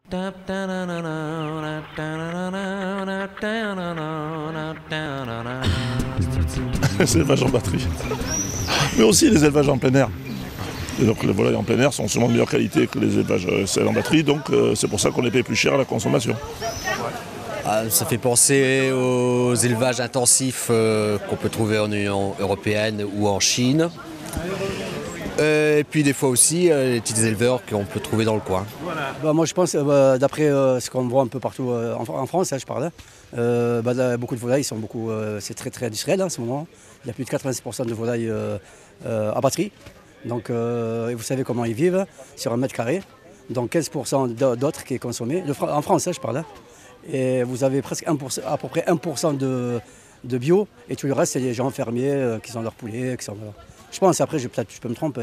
Les élevages en batterie. Mais aussi les élevages en plein air. Et donc les volailles en plein air sont souvent de meilleure qualité que les élevages celles en batterie, donc c'est pour ça qu'on les paye plus cher à la consommation. Ça fait penser aux élevages intensifs qu'on peut trouver en Union européenne ou en Chine. Et puis des fois aussi les petits éleveurs qu'on peut trouver dans le coin. Moi je pense, d'après ce qu'on voit un peu partout en France, je parle, beaucoup de volailles sont c'est très très industriel en ce moment. Il y a plus de 86% de volailles à batterie. Donc vous savez comment ils vivent sur 1 mètre carré. Donc 15% d'autres qui est consommé. En France, je parle. Et vous avez presque à peu près 1% de bio. Et tout le reste, c'est les gens fermiers qui ont leurs poulets. Je pense, après, je peux me tromper.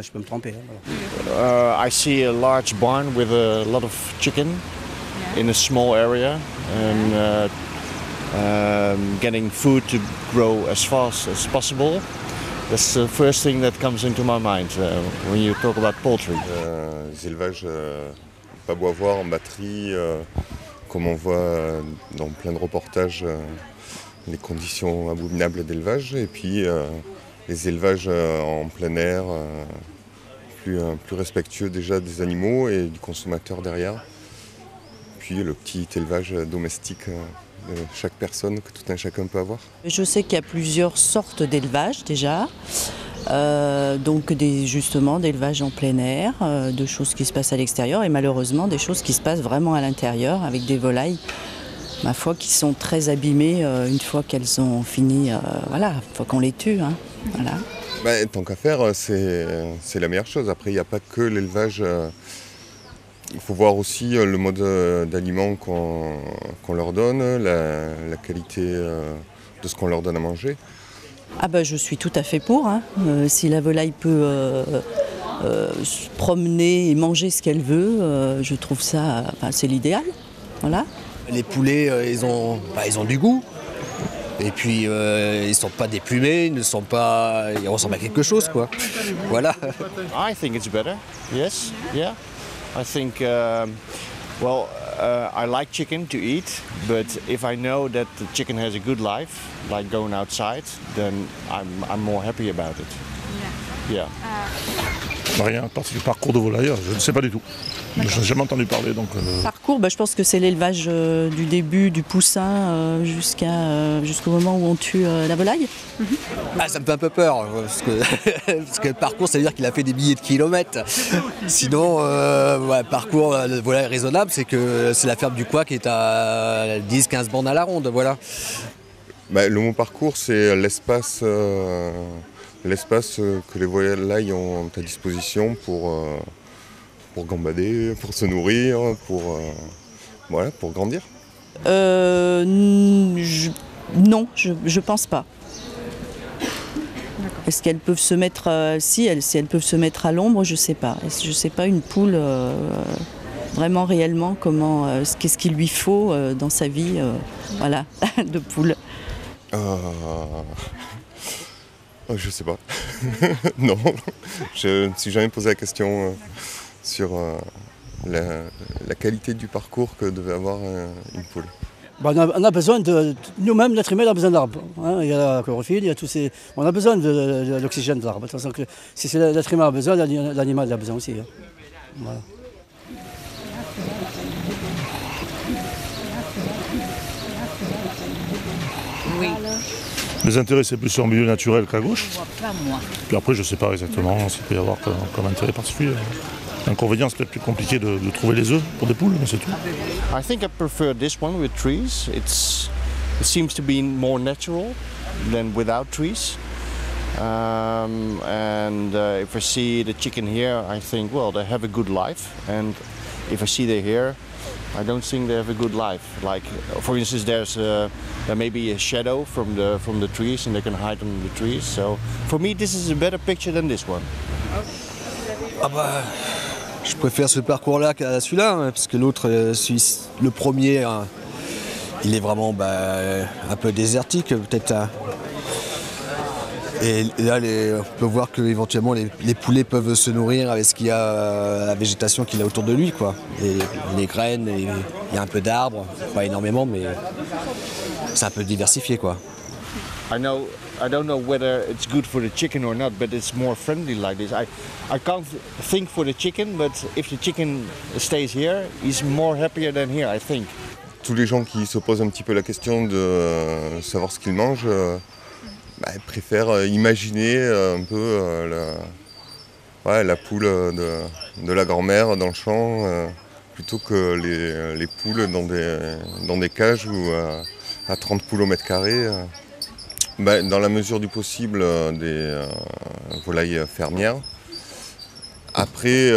I see a large barn with a lot of chicken in a small area. And getting food to grow as fast as possible. That's the first thing that comes into my mind when you talk about poultry. Les élevages pas beau à voir en batterie, comme on voit dans plein de reportages, les conditions abominables d'élevage, et puis les élevages en plein air, plus respectueux déjà des animaux et du consommateur derrière. Puis le petit élevage domestique de chaque personne que tout un chacun peut avoir. Je sais qu'il y a plusieurs sortes d'élevage déjà, donc justement d'élevage en plein air, de choses qui se passent à l'extérieur et malheureusement des choses qui se passent vraiment à l'intérieur avec des volailles, ma foi, qui sont très abîmées une fois qu'elles ont fini, une fois qu'on les tue. Voilà. Tant qu'à faire, c'est la meilleure chose. Après, il n'y a pas que l'élevage. Il faut voir aussi le mode d'aliment qu'on leur donne, la qualité de ce qu'on leur donne à manger. Je suis tout à fait pour. Si la volaille peut se promener et manger ce qu'elle veut, je trouve ça, c'est l'idéal. Voilà. Les poulets, ils ont du goût. Et puis ils ne sont pas déplumés, ils ressemblent à quelque chose, quoi. Voilà. I think it's better. Yes, yeah. I think, I like chicken to eat, but if I know that the chicken has a good life, like going outside, then I'm more happy about it. Yeah. Rien, parce que le parcours de volaille, je ne sais pas du tout. Je n'ai jamais entendu parler. Parcours, je pense que c'est l'élevage du début du poussin jusqu'au moment où on tue la volaille. Ça me fait un peu peur, parce que parcours, ça veut dire qu'il a fait des milliers de kilomètres. Sinon, parcours de volaille raisonnable, c'est que c'est la ferme du Couac qui est à 10-15 bornes à la ronde, voilà. Le mot parcours, c'est l'espace que les volailles ont à disposition pour gambader, pour se nourrir, pour grandir. Non, je pense pas. Est-ce qu'elles peuvent se mettre, si elles peuvent se mettre à l'ombre, je sais pas. Je sais pas une poule vraiment réellement qu'est-ce qu'il lui faut dans sa vie, de poule. Je sais pas. Non, je ne me suis jamais posé la question sur la qualité du parcours que devait avoir une poule. On a besoin nous-mêmes, l'être humain a besoin d'arbres. Il y a la chlorophylle, il y a on a besoin de l'oxygène de l'arbre. De toute façon, si l'être humain a besoin, l'animal a besoin aussi. Voilà. Oui. Les intérêts, c'est plus sur le milieu naturel qu'à gauche. Puis après, je ne sais pas exactement s'il peut y avoir comme intérêt particulier. L'inconvénient, c'est peut-être plus compliqué de trouver les œufs pour des poules, mais c'est tout. I think I prefer this one with trees. It seems to be more natural than without trees. If I see the chicken here, I think, well, they have a good life. And if I see they're here, I don't think they have a good life. Like, for instance, there may be a shadow from the trees, and they can hide under the trees. So, for me, this is a better picture than this one. Je préfère ce parcours-là qu'à celui-là, parce que l'autre, le premier, il est vraiment un peu désertique, peut-être. Et là, on peut voir qu'éventuellement les poulets peuvent se nourrir avec ce qu'il y a, la végétation qu'il a autour de lui, quoi. Les graines, il y a un peu d'arbres, pas énormément, mais c'est un peu diversifié, quoi. I don't know whether it's good for the chicken or not, but it's more friendly like this. I can't think for the chicken, but if the chicken stays here, he's more happier than here, I think. Tous les gens qui se posent un petit peu la question de savoir ce qu'ils mangent, préfèrent imaginer un peu la poule de la grand-mère dans le champ, plutôt que les poules dans des cages ou à 30 poules au mètre carré. Dans la mesure du possible, des volailles fermières. Après,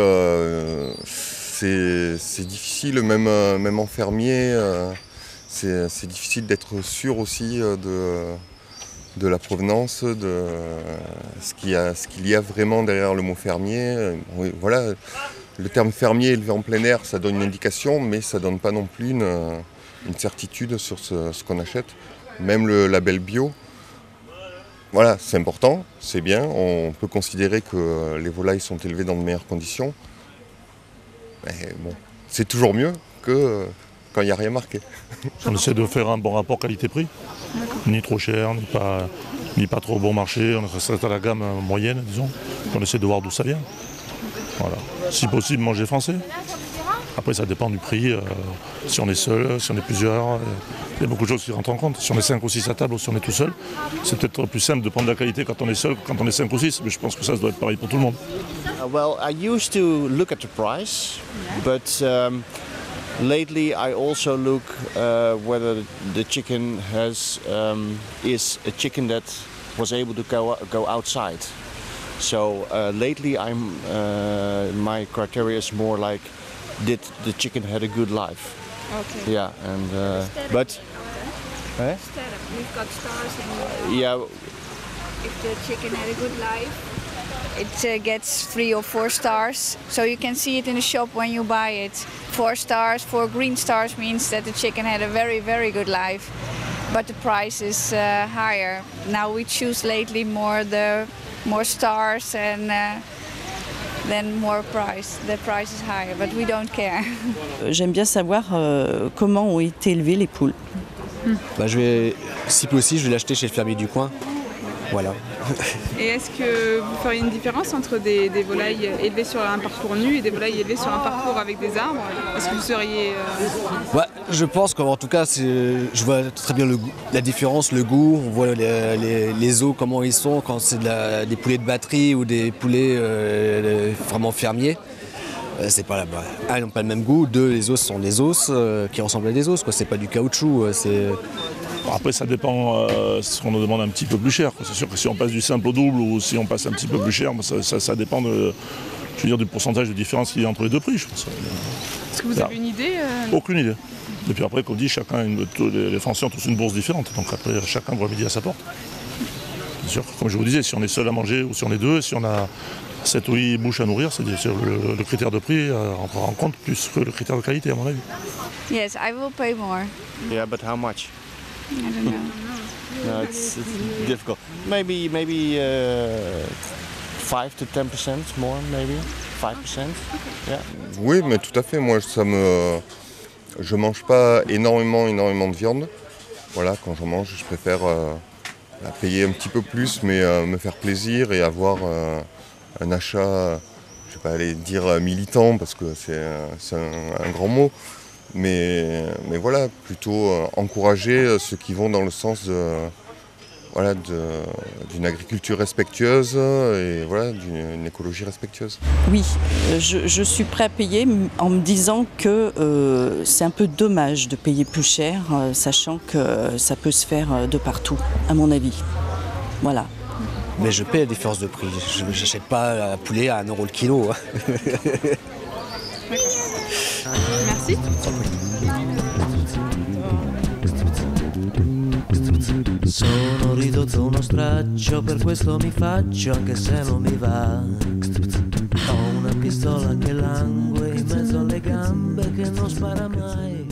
c'est difficile, même en fermier, c'est difficile d'être sûr aussi de la provenance, de ce qu'il y a vraiment derrière le mot fermier. Oui, voilà, le terme fermier élevé en plein air, ça donne une indication, mais ça ne donne pas non plus une certitude sur ce qu'on achète. Même le label bio. Voilà, c'est important, c'est bien, on peut considérer que les volailles sont élevées dans de meilleures conditions. Mais bon, c'est toujours mieux que quand il n'y a rien marqué. On essaie de faire un bon rapport qualité-prix, ni trop cher, ni pas trop bon marché, on reste à la gamme moyenne, disons. On essaie de voir d'où ça vient. Voilà. Si possible, manger français. Après, ça dépend du prix, si on est seul, si on est plusieurs. Il y a beaucoup de choses qui rentrent en compte. Si on est 5 ou 6 à table ou si on est tout seul, c'est peut-être plus simple de prendre la qualité quand on est seul que quand on est 5 ou 6. Mais je pense que ça doit être pareil pour tout le monde. Well, I used to look at the price, but lately I also look whether the chicken is a chicken that was able to go outside. So lately my criteria is more like, did the chicken had a good life? Okay. Yeah, and but We've got stars in yeah, if the chicken had a good life, it gets 3 or 4 stars. So you can see it in the shop when you buy it. 4 stars, 4 green stars means that the chicken had a very, very good life. But the price is higher. Now we choose lately more stars and then more price. The price is higher, but we don't care. J'aime bien savoir comment ont été élevées les poules. Si possible, je vais l'acheter chez le fermier du coin. Voilà. Et est-ce que vous feriez une différence entre des volailles élevées sur un parcours nu et des volailles élevées sur un parcours avec des arbres? Est-ce que vous seriez... Je pense qu'en tout cas, je vois très bien la différence, le goût. On voit les os, comment ils sont, quand c'est des poulets de batterie ou des poulets vraiment fermiers. C'est pas là-bas. Ils n'ont pas le même goût. 2, les os sont des os qui ressemblent à des os. C'est pas du caoutchouc. Après, ça dépend ce qu'on nous demande un petit peu plus cher. C'est sûr que si on passe du simple au double ou si on passe un petit peu plus cher, ça dépend du pourcentage de différence qu'il y a entre les deux prix, je pense. Est-ce que vous avez une idée Aucune idée. Et puis après, comme dit, les Français ont tous une bourse différente. Donc après, chacun voit midi à sa porte. C'est sûr, comme je vous disais, si on est seul à manger ou si on est 2, si on a 7 ou 8 bouches à nourrir, c'est le critère de prix rentre en compte plus que le critère de qualité, à mon avis. Yes, I will pay more. yeah, but how much? I don't know. No, it's difficult. Maybe 5 to 10% more, maybe 5%. Yeah. Oui, mais tout à fait. Moi, je mange pas énormément de viande. Voilà, quand j'en mange, je préfère payer un petit peu plus, mais me faire plaisir et avoir un achat, je vais pas aller dire militant parce que c'est un grand mot. Mais voilà, plutôt encourager ceux qui vont dans le sens d'une agriculture respectueuse et d'une écologie respectueuse. Oui, je suis prêt à payer en me disant que c'est un peu dommage de payer plus cher, sachant que ça peut se faire de partout, à mon avis. Voilà. Mais je paie la différence de prix. Je n'achète pas un poulet à 1 € le kilo. Merci. Sono ridotto uno straccio, per questo mi faccio anche se non mi va. Ho una pistola che langue in mezzo alle gambe che non spara mai.